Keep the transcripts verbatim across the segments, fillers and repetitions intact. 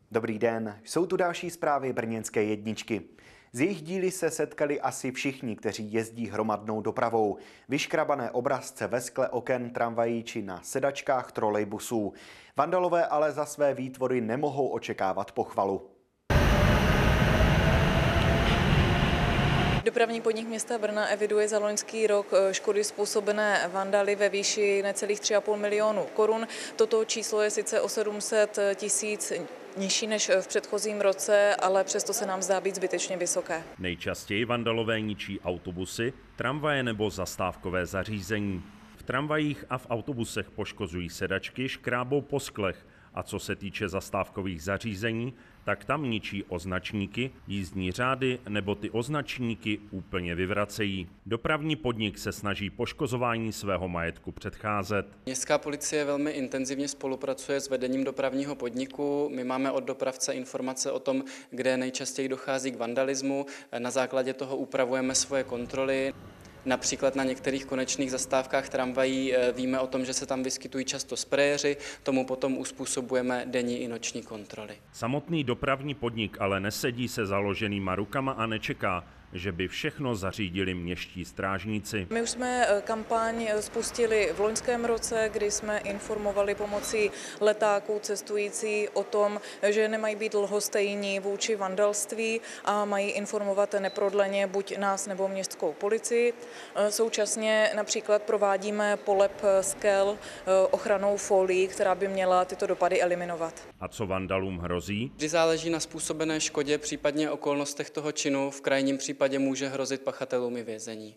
Dobrý den, jsou tu další zprávy brněnské jedničky. Z jejich díly se setkali asi všichni, kteří jezdí hromadnou dopravou. Vyškrabané obrazce ve skle oken tramvají či na sedačkách trolejbusů. Vandalové ale za své výtvory nemohou očekávat pochvalu. Dopravní podnik města Brna eviduje za loňský rok škody způsobené vandaly ve výši necelých tři a půl milionu korun. Toto číslo je sice o sedm set tisíc nižší než v předchozím roce, ale přesto se nám zdá být zbytečně vysoké. Nejčastěji vandalové ničí autobusy, tramvaje nebo zastávkové zařízení. V tramvajích a v autobusech poškozují sedačky, škrábou po sklech. A co se týče zastávkových zařízení, tak tam ničí označníky, jízdní řády nebo ty označníky úplně vyvracejí. Dopravní podnik se snaží poškozování svého majetku předcházet. Městská policie velmi intenzivně spolupracuje s vedením dopravního podniku. My máme od dopravce informace o tom, kde nejčastěji dochází k vandalismu. Na základě toho upravujeme svoje kontroly. Například na některých konečných zastávkách tramvají víme o tom, že se tam vyskytují často sprejeři, tomu potom uspůsobujeme denní i noční kontroly. Samotný dopravní podnik ale nesedí se založenýma rukama a nečeká, že by všechno zařídili městští strážníci. My už jsme kampaň spustili v loňském roce, kdy jsme informovali pomocí letáků cestující o tom, že nemají být lhostejní vůči vandalství a mají informovat neprodleně buď nás nebo městskou policii. Současně například provádíme polep skel ochrannou folií, která by měla tyto dopady eliminovat. A co vandalům hrozí? Vždy záleží na způsobené škodě, případně okolnostech toho činu. V krajním případě může hrozit pachatelům i vězení.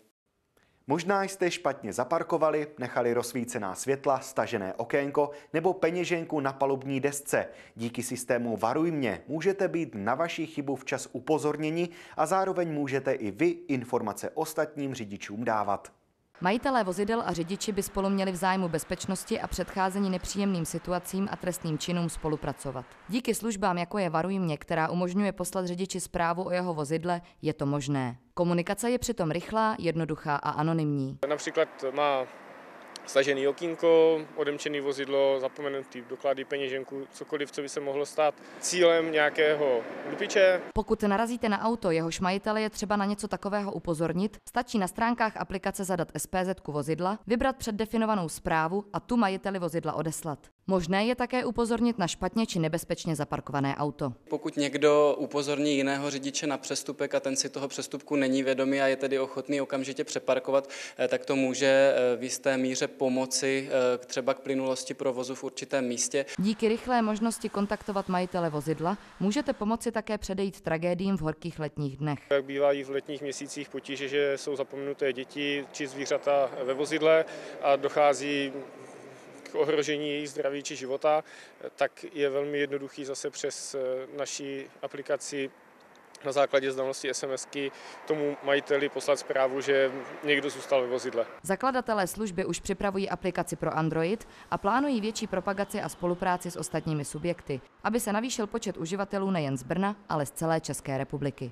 Možná jste špatně zaparkovali, nechali rozsvícená světla, stažené okénko nebo peněženku na palubní desce. Díky systému Varuj mě můžete být na vaši chybu včas upozorněni a zároveň můžete i vy informace ostatním řidičům dávat. Majitelé vozidel a řidiči by spolu měli v zájmu bezpečnosti a předcházení nepříjemným situacím a trestným činům spolupracovat. Díky službám, jako je Varuj mě, která umožňuje poslat řidiči zprávu o jeho vozidle, je to možné. Komunikace je přitom rychlá, jednoduchá a anonymní. Například má stažený okýnko, odemčený vozidlo, zapomenutý doklady, peněženku, cokoliv, co by se mohlo stát cílem nějakého lupiče. Pokud narazíte na auto, jehož majitele je třeba na něco takového upozornit, stačí na stránkách aplikace zadat es pé zet ku vozidla, vybrat předdefinovanou zprávu a tu majiteli vozidla odeslat. Možné je také upozornit na špatně či nebezpečně zaparkované auto. Pokud někdo upozorní jiného řidiče na přestupek a ten si toho přestupku není vědomý a je tedy ochotný okamžitě přeparkovat, tak to může v jisté míře pomoci třeba k plynulosti provozu v určitém místě. Díky rychlé možnosti kontaktovat majitele vozidla můžete pomoci také předejít tragédiím v horkých letních dnech. Jak bývají v letních měsících potíže, že jsou zapomenuté děti či zvířata ve vozidle a dochází k ohrožení jejich zdraví či života, tak je velmi jednoduchý zase přes naši aplikaci na základě znalosti SMSky tomu majiteli poslat zprávu, že někdo zůstal ve vozidle. Zakladatelé služby už připravují aplikaci pro Android a plánují větší propagaci a spolupráci s ostatními subjekty, aby se navýšil počet uživatelů nejen z Brna, ale z celé České republiky.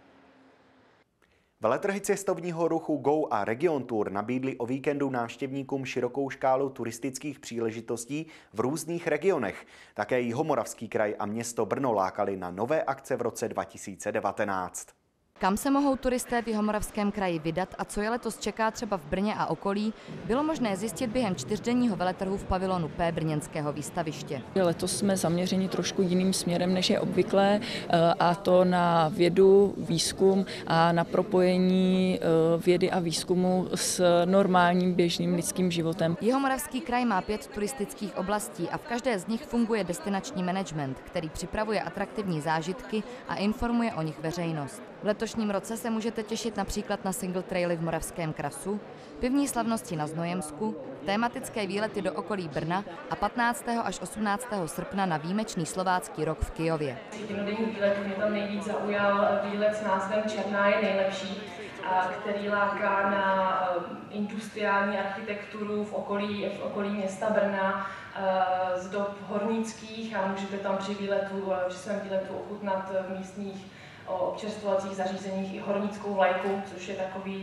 Veletrhy cestovního ruchu Go a Region Tour nabídly o víkendu návštěvníkům širokou škálu turistických příležitostí v různých regionech. Také Jihomoravský kraj a město Brno lákali na nové akce v roce dva tisíce devatenáct. Kam se mohou turisté v Jihomoravském kraji vydat a co je letos čeká třeba v Brně a okolí, bylo možné zjistit během čtyřdenního veletrhu v pavilonu P brněnského výstaviště. Letos jsme zaměřeni trošku jiným směrem, než je obvyklé, a to na vědu, výzkum a na propojení vědy a výzkumu s normálním běžným lidským životem. Jihomoravský kraj má pět turistických oblastí a v každé z nich funguje destinační management, který připravuje atraktivní zážitky a informuje o nich veřejnost. V letošním roce se můžete těšit například na single traily v Moravském Krasu, pivní slavnosti na Znojemsku, tematické výlety do okolí Brna a patnáctého až osmnáctého srpna na výjimečný slovácký rok v Kyjově. Jednodenní výlet mě tam nejvíc zaujal výlet s názvem Černá je nejlepší, který láká na industriální architekturu v okolí, v okolí města Brna z dob hornických a můžete tam při výletu, při svém výletu ochutnat v místních občerstvovacích zařízeních i hornickou vlajku, což je takový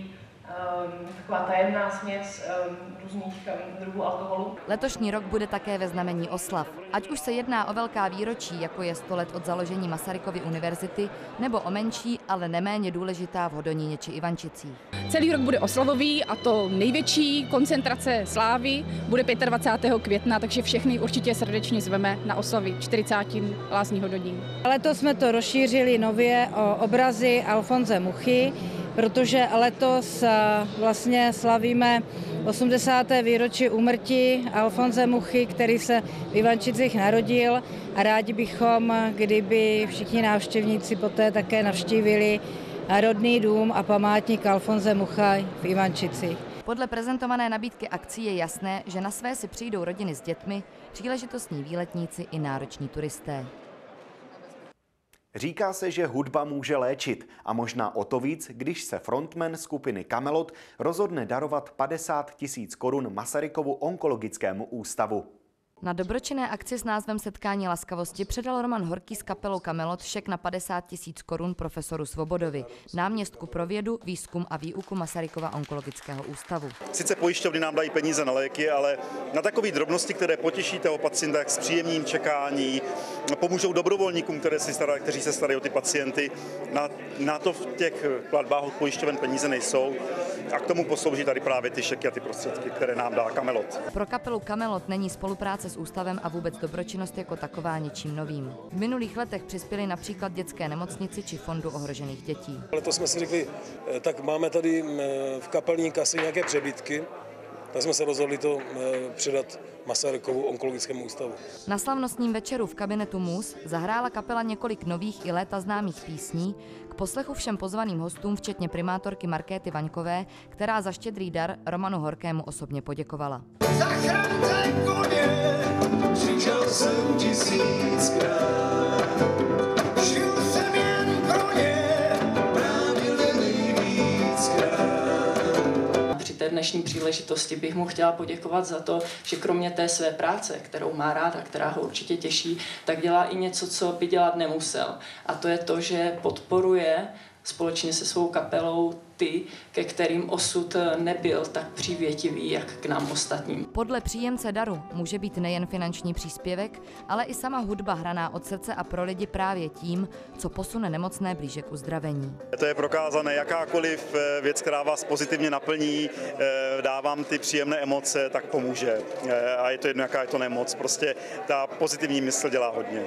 taková tajemná směs různých druhů alkoholu. Letošní rok bude také ve znamení oslav. Ať už se jedná o velká výročí, jako je sto let od založení Masarykovy univerzity, nebo o menší, ale neméně důležitá v Hodoníně či Ivančicích. Celý rok bude oslavový a to největší koncentrace slávy bude dvacátého pátého května, takže všechny určitě srdečně zveme na oslavy čtyřicátiny Lázní Hodonín. Letos jsme to rozšířili nově o obrazy Alfonse Muchy, protože letos vlastně slavíme osmdesáté výročí úmrtí Alfonse Muchy, který se v Ivančicích narodil, a rádi bychom, kdyby všichni návštěvníci poté také navštívili rodný dům a památník Alfonse Muchy v Ivančicích. Podle prezentované nabídky akcí je jasné, že na své si přijdou rodiny s dětmi, příležitostní výletníci i nároční turisté. Říká se, že hudba může léčit a možná o to víc, když se frontman skupiny Kamelot rozhodne darovat padesát tisíc korun Masarykovu onkologickému ústavu. Na dobročinné akci s názvem Setkání laskavosti předal Roman Horký s kapelou Kamelot šek na padesát tisíc korun profesoru Svobodovi, náměstku pro vědu, výzkum a výuku Masarykova onkologického ústavu. Sice pojišťovny nám dají peníze na léky, ale na takové drobnosti, které potěší toho pacienta s příjemným čekání, pomůžou dobrovolníkům, které si starají, kteří se starají o ty pacienty. Na, na to v těch platbách od pojišťoven peníze nejsou a k tomu poslouží tady právě ty šeky a ty prostředky, které nám dá Kamelot. Pro kapelu Kamelot není spolupráce s ústavem a vůbec dobročinnost jako taková ničím novým. V minulých letech přispěli například dětské nemocnici či fondu ohrožených dětí. Letos jsme si řekli, tak máme tady v kapelní kase nějaké přebytky, tak jsme se rozhodli to předat Masarykovu onkologickému ústavu. Na slavnostním večeru v kabinetu Mus zahrála kapela několik nových i léta známých písní, k poslechu všem pozvaným hostům, včetně primátorky Markéty Vaňkové, která za štědrý dar Romanu Horkému osobně poděkovala. Zachraňte koně, křičel jsem tisíckrát, žil jsem jen pro ně, bránil nejvíckrát. Při té dnešní příležitosti bych mu chtěla poděkovat za to, že kromě té své práce, kterou má ráda, která ho určitě těší, tak dělá i něco, co by dělat nemusel. A to je to, že podporuje společně se svou kapelou ty, ke kterým osud nebyl tak přívětivý, jak k nám ostatním. Podle příjemce daru může být nejen finanční příspěvek, ale i sama hudba hraná od srdce a pro lidi právě tím, co posune nemocné blíže k uzdravení. To je prokázané, jakákoliv věc, která vás pozitivně naplní, dávám ty příjemné emoce, tak pomůže. A je to jedno, jaká je to nemoc, prostě ta pozitivní mysl dělá hodně.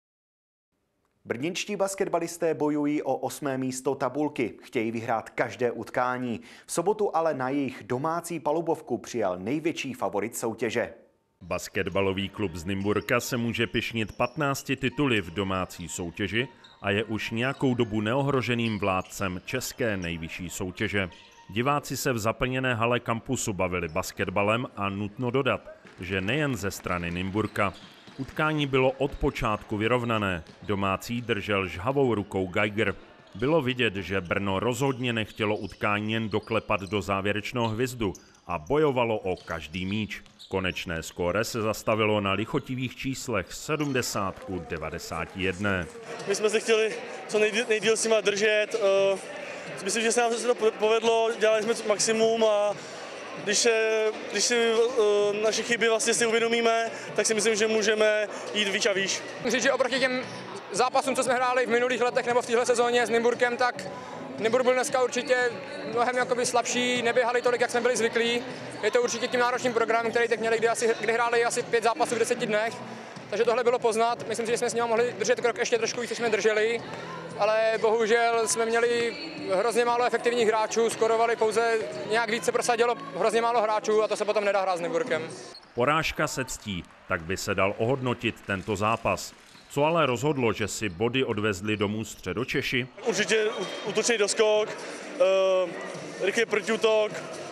Brněnští basketbalisté bojují o osmé místo tabulky, chtějí vyhrát každé utkání. V sobotu ale na jejich domácí palubovku přijal největší favorit soutěže. Basketbalový klub z Nymburka se může pyšnit patnácti tituly v domácí soutěži a je už nějakou dobu neohroženým vládcem české nejvyšší soutěže. Diváci se v zaplněné hale kampusu bavili basketbalem a nutno dodat, že nejen ze strany Nymburka. Utkání bylo od počátku vyrovnané. Domácí držel žhavou rukou Geiger. Bylo vidět, že Brno rozhodně nechtělo utkání jen doklepat do závěrečného hvizdu a bojovalo o každý míč. Konečné skóre se zastavilo na lichotivých číslech sedmdesát ku devadesáti jednomu. My jsme se chtěli co nejdíl, nejdíl s nima držet. Myslím, že se nám to povedlo, dělali jsme maximum a Když, se, když si uh, naše chyby vlastně si uvědomíme, tak si myslím, že můžeme jít výš a výš. Myslím, že oproti těm zápasům, co jsme hráli v minulých letech nebo v téhle sezóně s Nymburkem, tak Nymburk byl dneska určitě mnohem jakoby slabší, neběhali tolik, jak jsme byli zvyklí. Je to určitě tím náročným programem, který teď měli, kdy, asi, kdy hráli asi pět zápasů v deseti dnech. Takže tohle bylo poznat. Myslím si, že jsme s nimi mohli držet krok ještě trošku víc, než jsme drželi. Ale bohužel jsme měli hrozně málo efektivních hráčů, skorovali pouze, nějak víc se prosadilo hrozně málo hráčů a to se potom nedá hrát s Nymburkem. Porážka se ctí, tak by se dal ohodnotit tento zápas. Co ale rozhodlo, že si body odvezli domů Středočeši? Určitě útočný doskok, uh, rychlý protiútok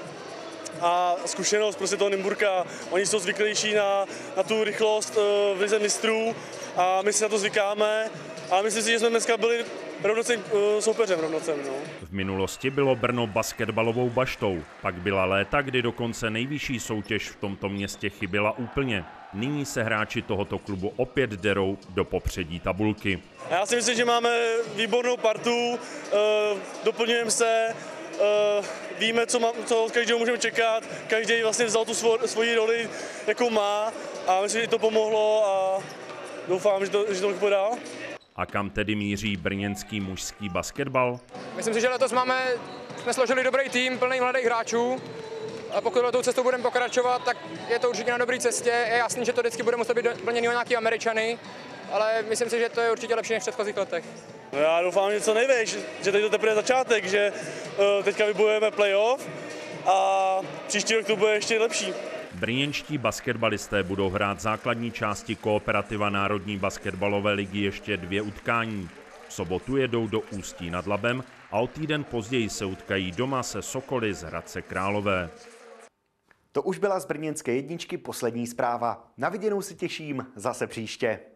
a zkušenost prostě toho Nymburka. Oni jsou zvyklejší na, na tu rychlost uh, v lize mistrů a my si na to zvykáme. A myslím si, že jsme dneska byli rovnocenným uh, soupeřem. Rovnocen, no. V minulosti bylo Brno basketbalovou baštou, pak byla léta, kdy dokonce nejvyšší soutěž v tomto městě chyběla úplně. Nyní se hráči tohoto klubu opět derou do popředí tabulky. Já si myslím, že máme výbornou partu, uh, doplňujeme se, uh, víme, co, má, co od každého můžeme čekat, každý vlastně vzal tu svo, svoji roli, jakou má a myslím, že to pomohlo a doufám, že to, že to půjde dál. A kam tedy míří brněnský mužský basketbal? Myslím si, že letos máme, jsme složili dobrý tým, plný mladých hráčů. A pokud tou cestou budeme pokračovat, tak je to určitě na dobré cestě. Je jasný, že to vždycky bude muset být doplněný o nějaký Američany, ale myslím si, že to je určitě lepší než v předchozích letech. No já doufám, že co nejvíc, že teď to teprve začátek, že uh, teďka vybojujeme playoff a příští rok to bude ještě lepší. Brněnští basketbalisté budou hrát základní části Kooperativa Národní basketbalové ligy ještě dvě utkání. V sobotu jedou do Ústí nad Labem a o týden později se utkají doma se Sokoly z Hradce Králové. To už byla z brněnské jedničky poslední zpráva. Na viděnou se těším zase příště.